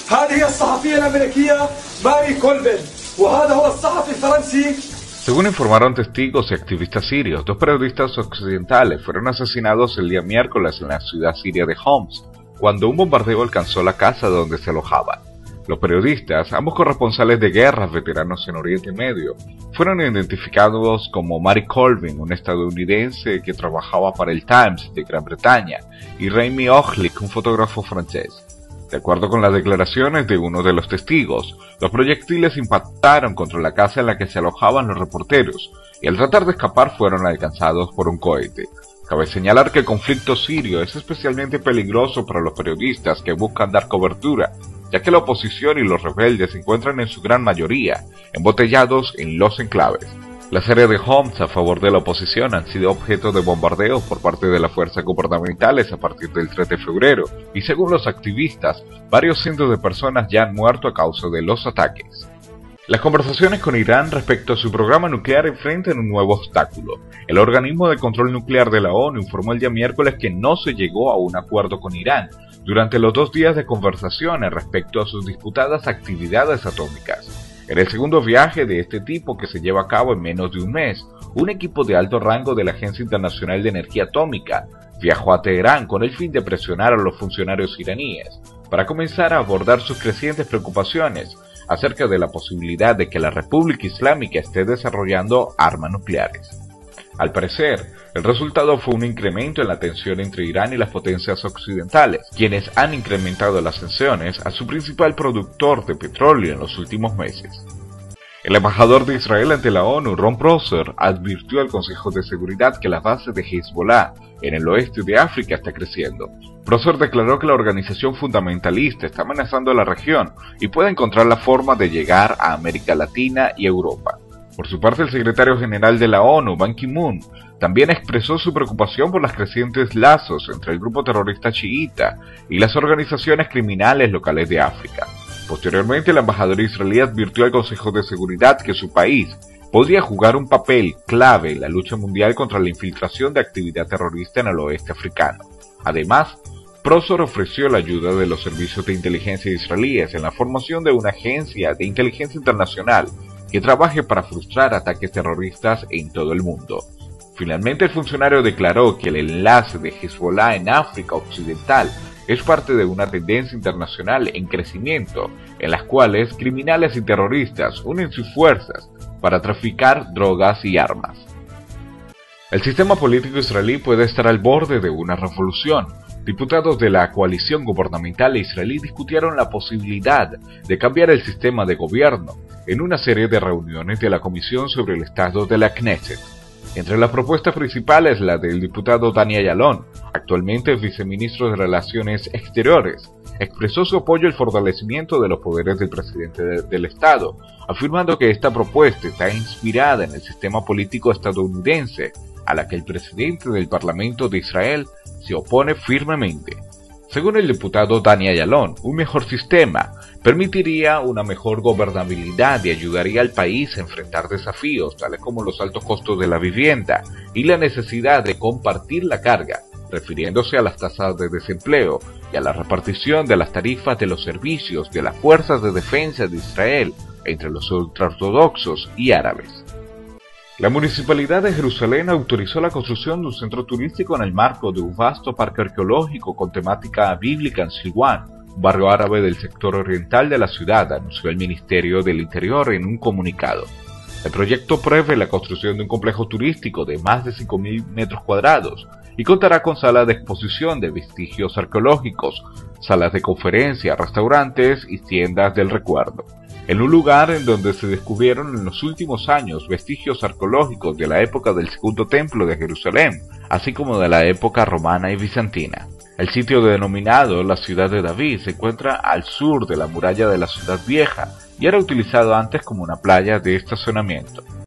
هذه الصحفية الأمريكية ماري كولبن وهذا هو الصحفي الفرنسي. Según informaron testigos y activistas sirios, 2 periodistas occidentales fueron asesinados el día miércoles en la ciudad siria de Homs, cuando un bombardeo alcanzó la casa donde se alojaban. Los periodistas, ambos corresponsales de guerras veteranos en Oriente Medio, fueron identificados como Mary Colvin, un estadounidense que trabajaba para el Times de Gran Bretaña, y Rémi Ochlik, un fotógrafo francés. De acuerdo con las declaraciones de uno de los testigos, los proyectiles impactaron contra la casa en la que se alojaban los reporteros, y al tratar de escapar fueron alcanzados por un cohete. Cabe señalar que el conflicto sirio es especialmente peligroso para los periodistas que buscan dar cobertura, ya que la oposición y los rebeldes se encuentran en su gran mayoría embotellados en los enclaves. Las áreas de Homs a favor de la oposición han sido objeto de bombardeos por parte de las fuerzas gubernamentales a partir del 3 de febrero, y según los activistas, varios cientos de personas ya han muerto a causa de los ataques. Las conversaciones con Irán respecto a su programa nuclear enfrentan un nuevo obstáculo. El organismo de control nuclear de la ONU informó el día miércoles que no se llegó a un acuerdo con Irán durante los 2 días de conversaciones respecto a sus disputadas actividades atómicas. En el segundo viaje de este tipo que se lleva a cabo en menos de un mes, un equipo de alto rango de la Agencia Internacional de Energía Atómica viajó a Teherán con el fin de presionar a los funcionarios iraníes para comenzar a abordar sus crecientes preocupaciones acerca de la posibilidad de que la República Islámica esté desarrollando armas nucleares. Al parecer, el resultado fue un incremento en la tensión entre Irán y las potencias occidentales, quienes han incrementado las sanciones a su principal productor de petróleo en los últimos meses. El embajador de Israel ante la ONU, Ron Prosser, advirtió al Consejo de Seguridad que la base de Hezbollah en el oeste de África está creciendo. Prosser declaró que la organización fundamentalista está amenazando a la región y puede encontrar la forma de llegar a América Latina y Europa. Por su parte, el secretario general de la ONU, Ban Ki-moon, también expresó su preocupación por los crecientes lazos entre el grupo terrorista chiita y las organizaciones criminales locales de África. Posteriormente, el embajador israelí advirtió al Consejo de Seguridad que su país podría jugar un papel clave en la lucha mundial contra la infiltración de actividad terrorista en el oeste africano. Además, Prosser ofreció la ayuda de los servicios de inteligencia israelíes en la formación de una agencia de inteligencia internacional que trabaje para frustrar ataques terroristas en todo el mundo. Finalmente, el funcionario declaró que el enlace de Hezbollah en África Occidental es parte de una tendencia internacional en crecimiento, en las cuales criminales y terroristas unen sus fuerzas para traficar drogas y armas. El sistema político israelí puede estar al borde de una revolución. Diputados de la coalición gubernamental israelí discutieron la posibilidad de cambiar el sistema de gobierno en una serie de reuniones de la Comisión sobre el Estado de la Knesset. Entre las propuestas principales, la del diputado Dani Ayalon, actualmente viceministro de Relaciones Exteriores, expresó su apoyo al fortalecimiento de los poderes del presidente del Estado, afirmando que esta propuesta está inspirada en el sistema político estadounidense, a la que el presidente del Parlamento de Israel se opone firmemente. Según el diputado Dani Ayalon, un mejor sistema permitiría una mejor gobernabilidad y ayudaría al país a enfrentar desafíos tales como los altos costos de la vivienda y la necesidad de compartir la carga, refiriéndose a las tasas de desempleo y a la repartición de las tarifas de los servicios de las fuerzas de defensa de Israel entre los ultraortodoxos y árabes. La Municipalidad de Jerusalén autorizó la construcción de un centro turístico en el marco de un vasto parque arqueológico con temática bíblica en Silwan, un barrio árabe del sector oriental de la ciudad, anunció el Ministerio del Interior en un comunicado. El proyecto prevé la construcción de un complejo turístico de más de 5.000 metros cuadrados y contará con salas de exposición de vestigios arqueológicos, salas de conferencia, restaurantes y tiendas del recuerdo. En un lugar en donde se descubrieron en los últimos años vestigios arqueológicos de la época del Segundo Templo de Jerusalén, así como de la época romana y bizantina. El sitio denominado la Ciudad de David se encuentra al sur de la muralla de la Ciudad Vieja y era utilizado antes como una playa de estacionamiento.